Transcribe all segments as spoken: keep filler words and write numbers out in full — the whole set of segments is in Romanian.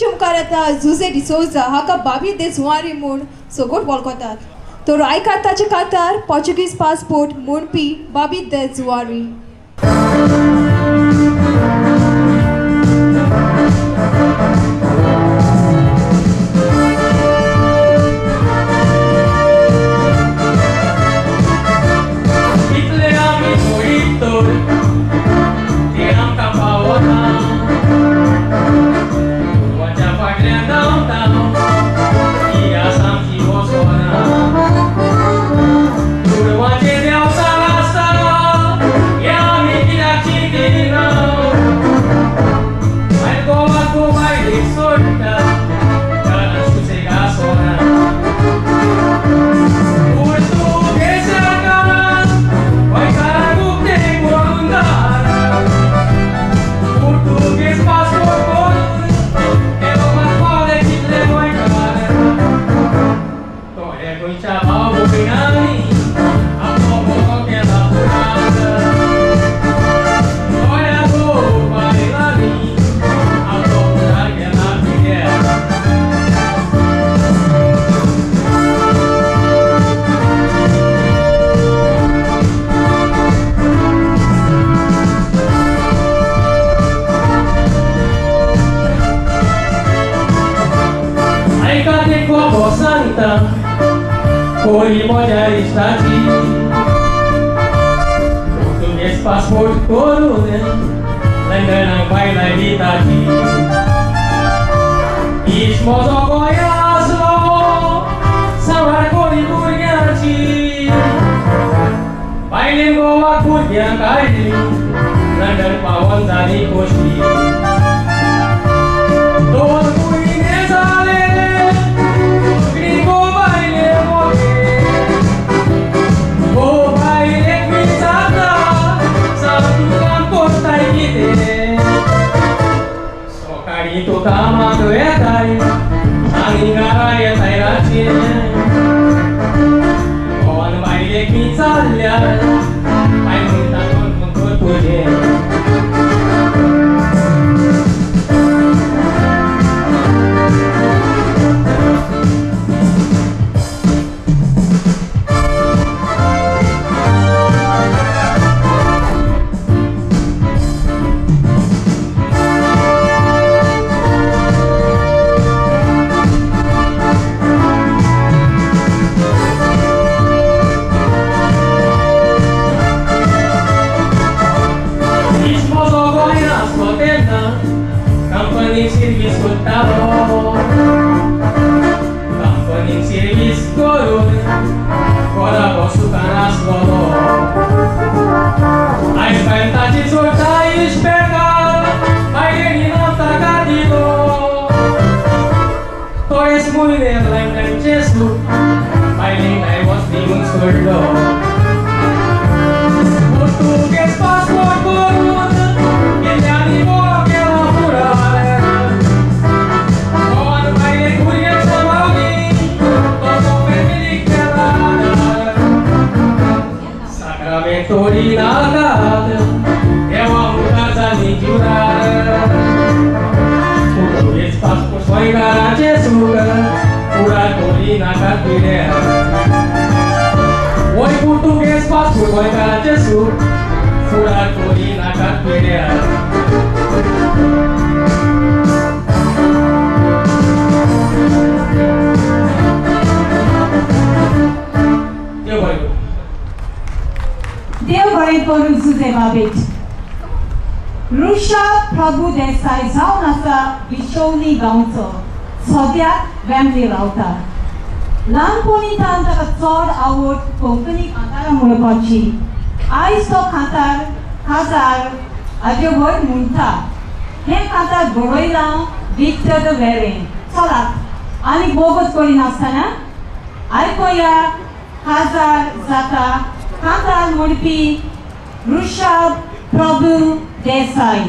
चुमकारता जुझे डिसोजा हाका बाबी दे जुवारी म्हूण सगोट वळखतात. तो रायकाताचे कांतार पोर्चुगीज पासपोर्ट म्हणपी बाबी दे Zuari. Oi, mulher está aqui. Português, passaporte, coronel. Lembra não vai lá e tá aqui. Ismoso goiazo, sabar cori burgati. Bailin goa kurdian kaili. Lembra pawan zani koshi. Dor kui nezale. Itu kama tuetai, angin garaya tairachi. Kawan baik misalnya, baik minta untuk tujuh. Português, passaporte, coronel. Ele animou aquela furada. Quando vai ler curia chamar alguém, todo feliz pelada. Sacramento de nada, é uma casa de jurar. Português, passaporte, só engarante açúcar. Pura colina capineira. Oi, português, passaporte, vai engarante açúcar. Pura colina capineira. देव बड़े करून सुजे बाबेट रुषा प्रभू देसाई जावन आसा बिचोली गांवचो सद्याक वॅमली रावता. ल्हानपणींतल्यान ताका चड आवड कोंकणी कांतारां म्हणपाची. आयज तो कांतार काजार हाजे व्हड म्हणटा. हें कांतार बरयलां विक्टर वेरें. चलात आनी बोगस करिनासतना आयकुया काजार जाता कांतार म्हणपी ऋषभ प्रभू Desai.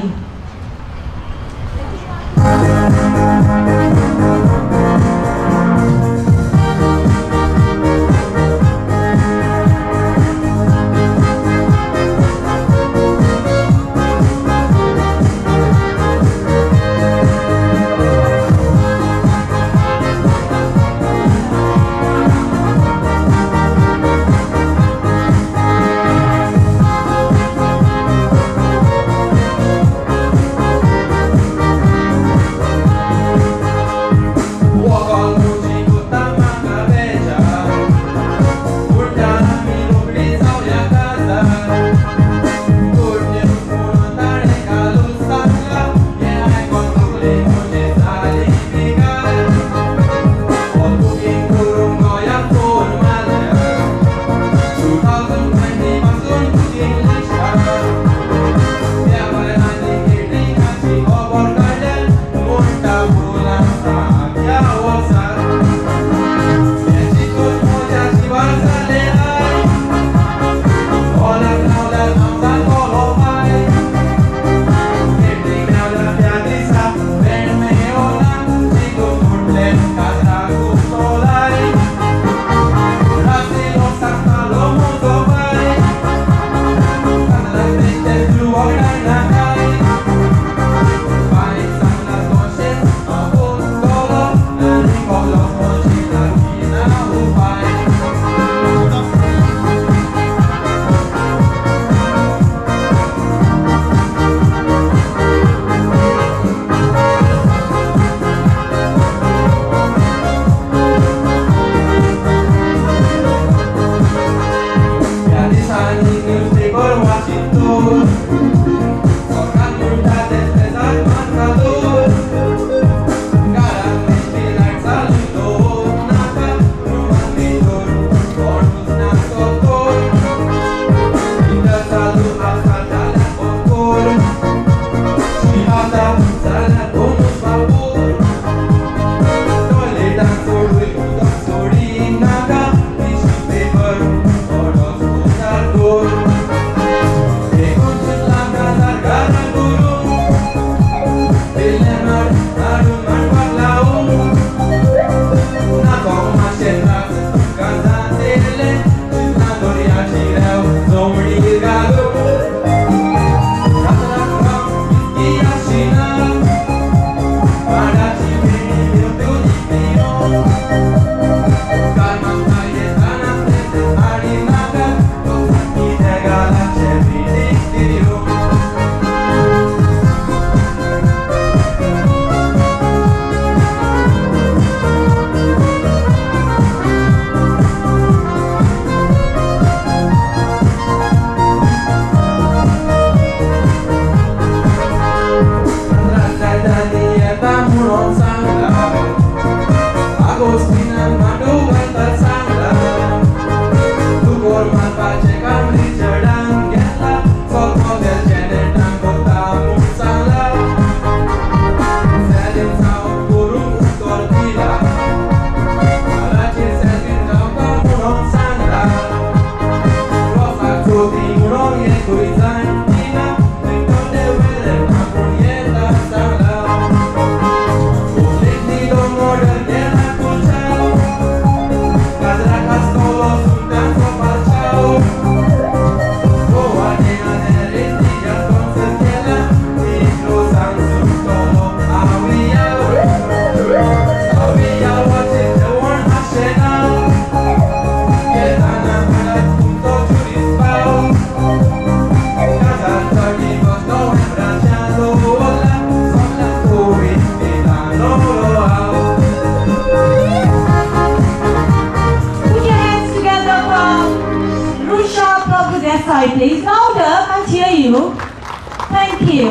Please louder, can't hear you. Thank you.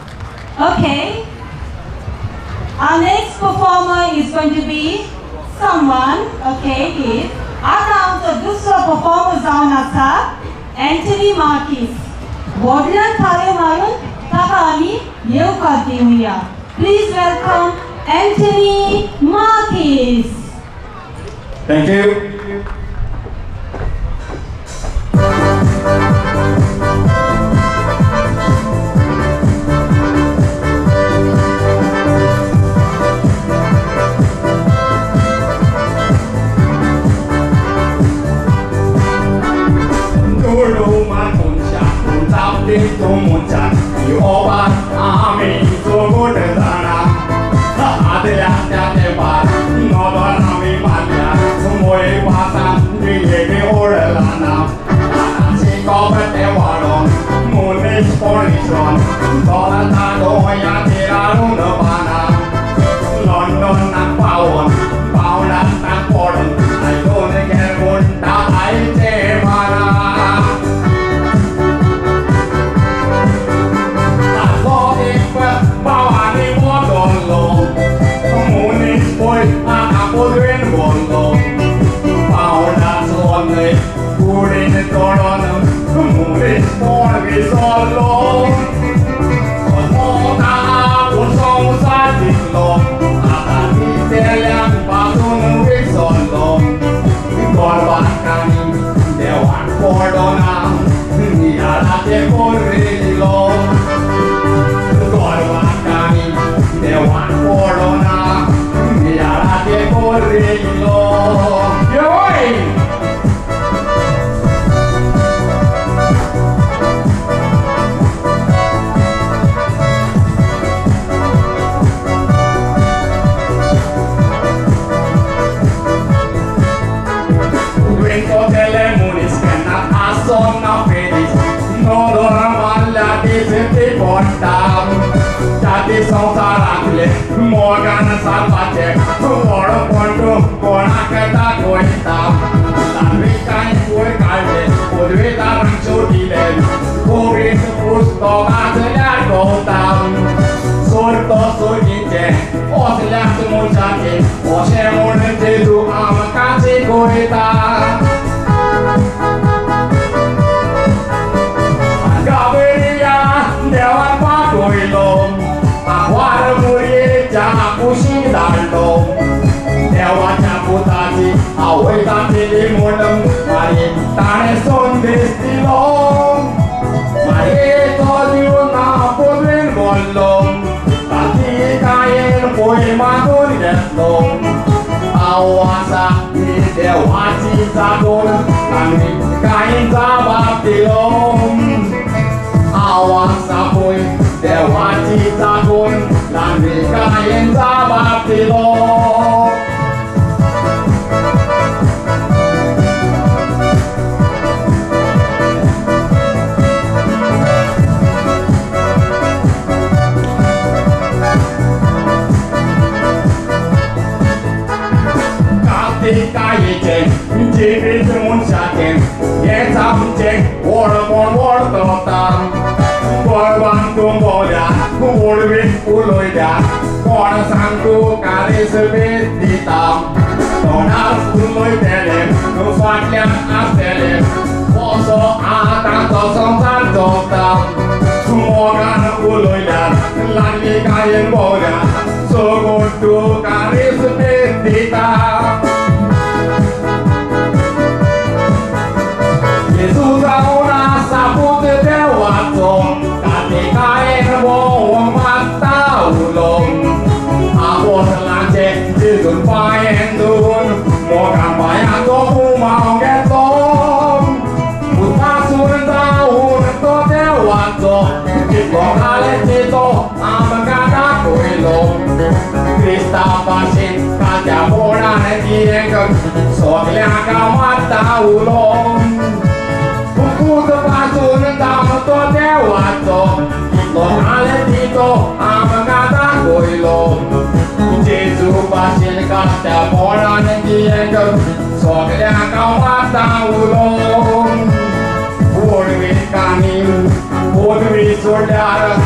Okay. Our next performer is going to be someone, okay, is आता आमचा दुसरा performer जावन आसा Anthony Marquis. बोर्डार थाळे मारून ताका आमी येवकार Divya. Please welcome Anthony Marquis. Thank you. Itu muncak di obat amin sungguh desana ada yang jadi bar nodor kami mania semua pasang di ini orelana si kau bertewaron munis polison soal tado yang tidak nubana London nak pawon pawon nak pawon ayo negeri bunta ayo cemana Hãy subscribe cho kênh Ghiền Mì Gõ để không bỏ lỡ मोगान सालपाचे व्हड पंटू कोणाक दाखयता धार्मिकांनी पयर काडले पदवेदारांक शेवटिले कोवीड पुस्तकांतल्यार गवता सोरतो सोयीचे असल्याच मनशाचे अशें म्हूण जेजू आमकां शिकयता गाबरिया देवान पाठयलो आव्हार मुरयेच्या कुशीक धाडलो देवाच्या पुताची आवय दाखयली म्हूण मारी ताणें संदेश दिलो मारयेचो जीव ना पदवेन बोल्लो ताची कायेन पय मागून घेतलो हांव आसा ही देवाची जागोर आनी कांय जबाब दिलो हांव आसा पय देवाची जागोर आनी कांय जबाब दिलो कायेचें जिवीत मनशाचें हेंच आमचें व्हडपण वर्तता गोरवान तूं बोल्या वडवीक उलयल्या कोण सांगू कारेस वेद दिता तोंडार उलयतले फाटल्यान आसतले असो आतांचो संवसार चलता मोगान उलयल्यार लागली कायेन बोल्या सगळो तूं कारेस वेद दिता Jezus zauna saput dewaco Katika enbo mataulo Apos lance Jezus paendun Moga payato umau geton Utasun taun to dewaco Kiko kale cito Amagada kuilo Krista pasin Kaja bona netiengem Sogliaka mataulo Puto pasun dam to dewato Ito kale tito amagata koilo Jesu pasin kata bona netiengem Sogliaka mataulo Purvi kanin, purvi soldar